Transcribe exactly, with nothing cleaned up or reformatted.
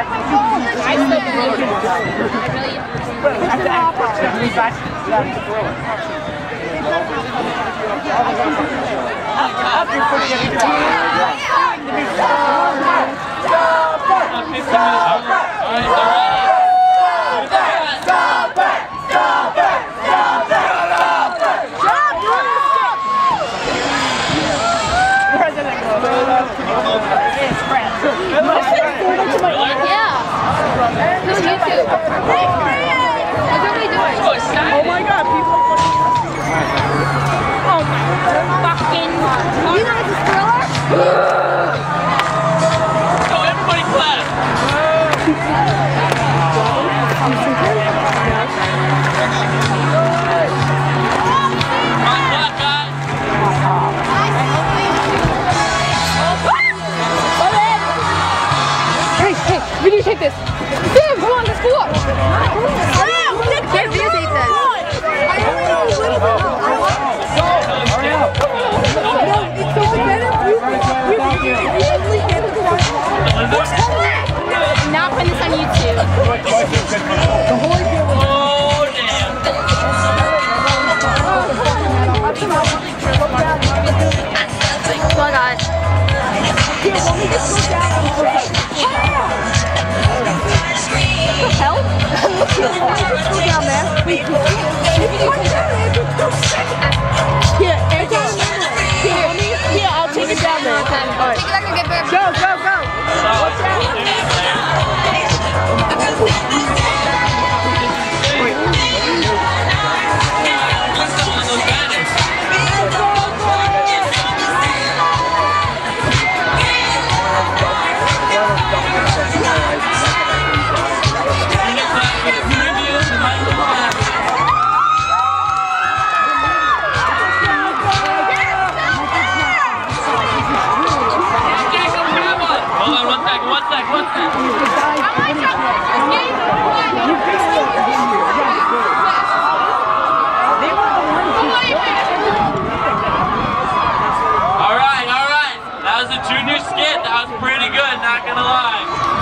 Take this. Sam, come on, let's go up. Sam, let's get this. I only know a little bit. It's so better. Now put this on YouTube. Oh, damn. Well, guys. Here, let me just go down. Help? Let's go down there. Here, Andrew. Here, here, I'll take it down there. Alright. Go, go, go. Watch out. Junior skit, that was pretty good, not gonna lie.